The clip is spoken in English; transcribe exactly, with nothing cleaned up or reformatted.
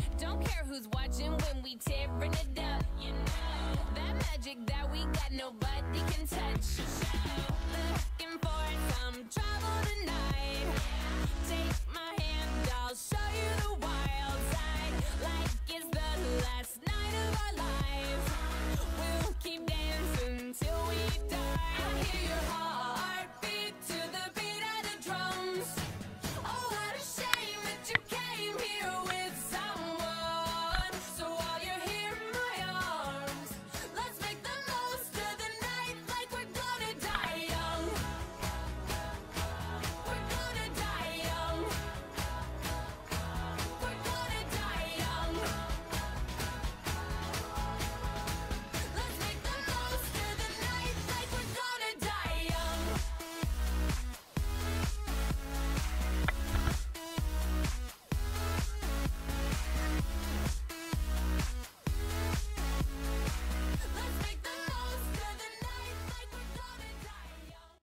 Don't care who's watching when we tearing it up. You know that magic that we got, nobody can touch. Looking for some trouble tonight. Take my hand, I'll show you the way.